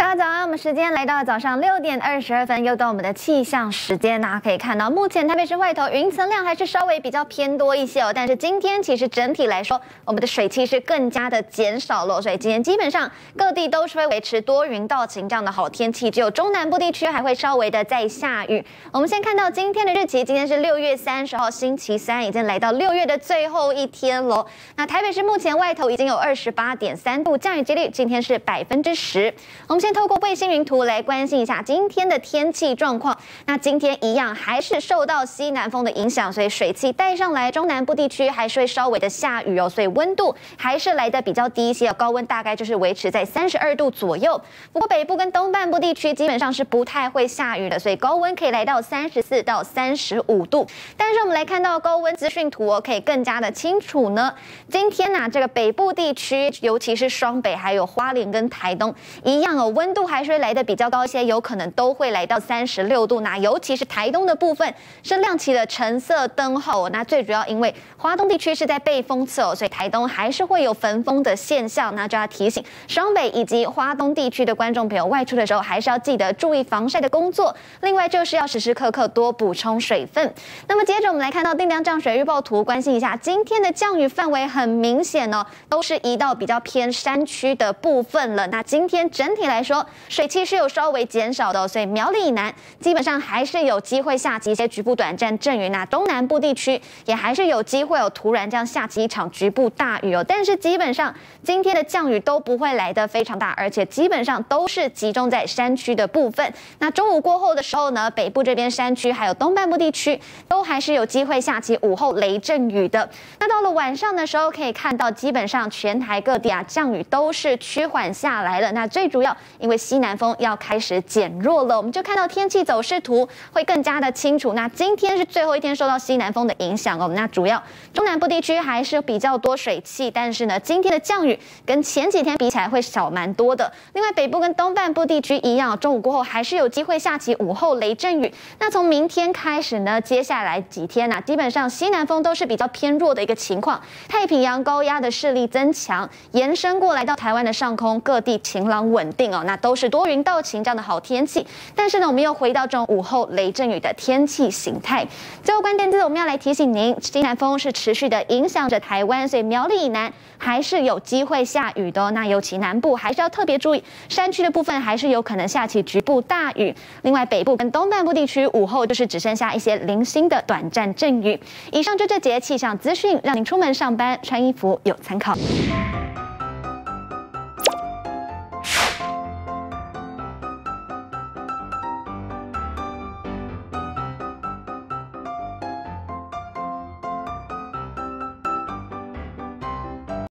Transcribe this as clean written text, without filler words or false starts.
大家早安，我们时间来到早上6点22分，又到我们的气象时间。大家可以看到，目前台北市外头云层量还是稍微比较偏多一些哦，但是今天其实整体来说，我们的水汽是更加的减少了，所以今天基本上各地都是会维持多云到晴这样的好天气，只有中南部地区还会稍微的在下雨。我们先看到今天的日期，今天是6月30号，星期三，已经来到6月的最后一天了。那台北市目前外头已经有28.3度，降雨几率今天是10%。我们先透过卫星云图来关心一下今天的天气状况。那今天一样还是受到西南风的影响，所以水汽带上来，中南部地区还是会稍微的下雨哦，所以温度还是来得比较低一些，高温大概就是维持在32度左右。不过北部跟东半部地区基本上是不太会下雨的，所以高温可以来到34到35度。但是我们来看到高温资讯图哦，可以更加的清楚呢。今天这个北部地区，尤其是双北还有花莲跟台东一样哦，温度还是会来得比较高一些，有可能都会来到36度。那尤其是台东的部分是亮起了橙色灯号，那最主要因为花东地区是在背风侧哦，所以台东还是会有焚风的现象。那就要提醒双北以及花东地区的观众朋友，外出的时候还是要记得注意防晒的工作。另外就是要时时刻刻多补充水分。那么接着我们来看到定量降水预报图，关心一下今天的降雨范围很明显哦，都是移到比较偏山区的部分了。那今天整体来说，水汽是有稍微减少的哦，所以苗栗以南基本上还是有机会下起一些局部短暂阵雨。那东南部地区也还是有机会有突然这样下起一场局部大雨哦。但是基本上今天的降雨都不会来得非常大，而且基本上都是集中在山区的部分。那中午过后的时候呢，北部这边山区还有东半部地区都还是有机会下起午后雷阵雨的。那到了晚上的时候，可以看到基本上全台各地降雨都是趋缓下来了。那最主要因为西南风要开始减弱了，我们就看到天气走势图会更加的清楚。那今天是最后一天受到西南风的影响哦，那主要中南部地区还是比较多水汽，但是呢，今天的降雨跟前几天比起来会少蛮多的。另外北部跟东半部地区一样，中午过后还是有机会下起午后雷阵雨。那从明天开始呢，接下来几天基本上西南风都是比较偏弱的一个情况，太平洋高压的势力增强，延伸过来到台湾的上空，各地晴朗稳定哦，那都是多云到晴这样的好天气。但是呢，我们又回到这种午后雷阵雨的天气形态。最后关键字我们要来提醒您，西南风是持续的影响着台湾，所以苗栗以南还是有机会下雨的哦。那尤其南部还是要特别注意，山区的部分还是有可能下起局部大雨。另外北部跟东半部地区午后就是只剩下一些零星的短暂阵雨。以上就这节气象资讯，让您出门上班穿衣服有参考。